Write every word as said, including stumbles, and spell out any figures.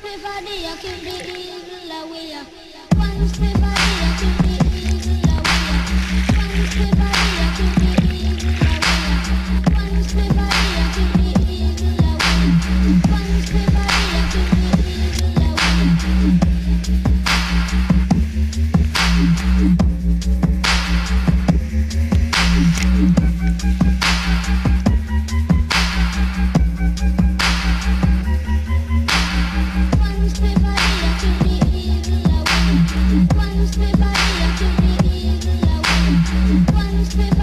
body, I keep the evil away. Once the body, I keep the evil away. Once the body, I keep the evil away. Once the body, I keep the evil away. Once the body, I keep the evil away. Once the body, I keep the evil away. Once the body, I keep the evil away. Once the